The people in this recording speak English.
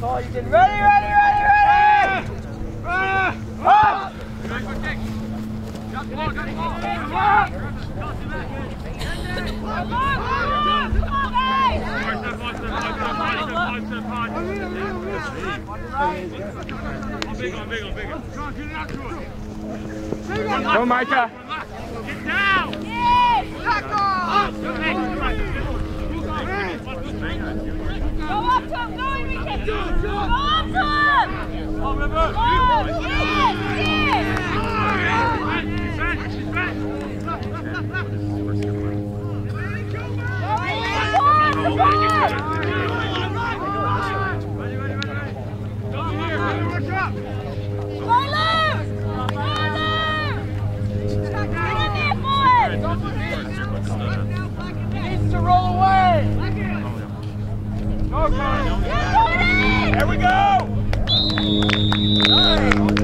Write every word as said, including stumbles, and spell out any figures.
all you did. Ready, ready, ready, ready! Up! Go, Micah! Get down! Go up to him! Go, Enrique! Go up to him! Go, River! Go! Yes! Yes! She's back! She's back! Come on! Ready, ready, ready, ready! Go here! Rush up! Go loose! Go loose! Get in there, boys! He needs to roll away! Go, Connor! Get it in! There we go! Nice!